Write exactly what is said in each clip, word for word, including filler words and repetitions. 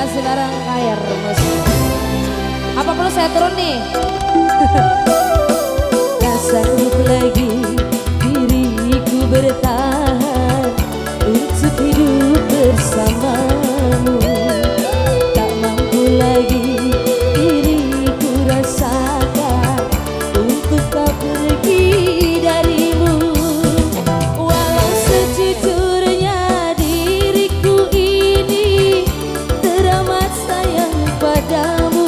sekarang kayak remes. Apa perlu saya turun nih? Tak sanggup lagi diriku bertahan untuk hidup bersamamu. Tak mampu lagi diriku rasakan untuk tak pergi darimu. Walau sejujurnya diriku ini teramat sayang padamu.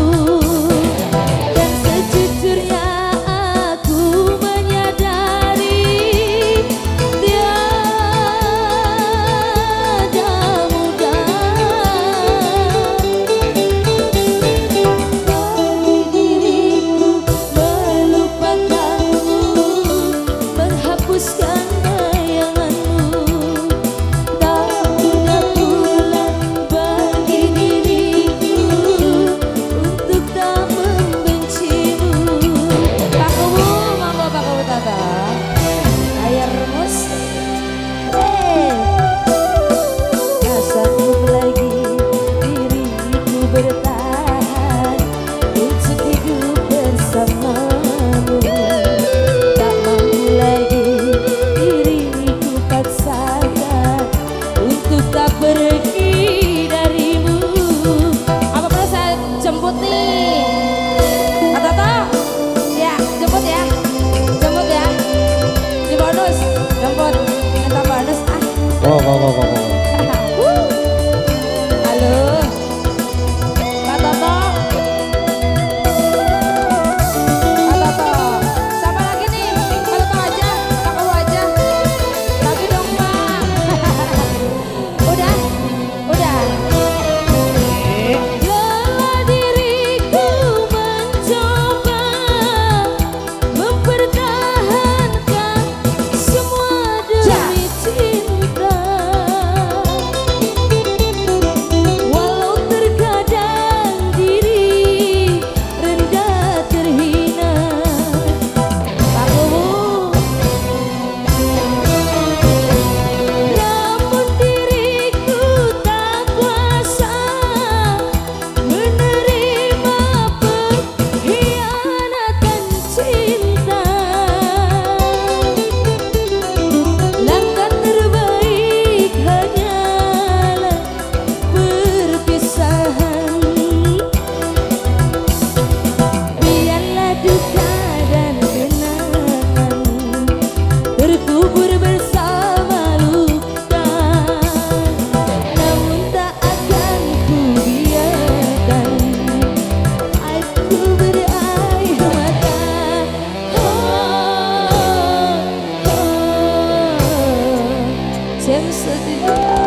Wow, wow, wow, wow, wow. Halo, Pak Toto. Pak Toto, siapa lagi nih? Pak Toto aja, Pak Kawu aja. Bagi dong Pak. Udah, udah. Lelah diriku mencoba mempertahankan semua demi cinta. Walau terkadang diri rendah terhina. Pak Namun diriku tak kuasa menerima pengkhianatan cinta. Langkah terbaik hanyalah perpisahan. Biarlah duka dan kenangan terkubur bersama luka. Namun tak akan ku biarkan aku berair mata. Oh, oh, jam sedih.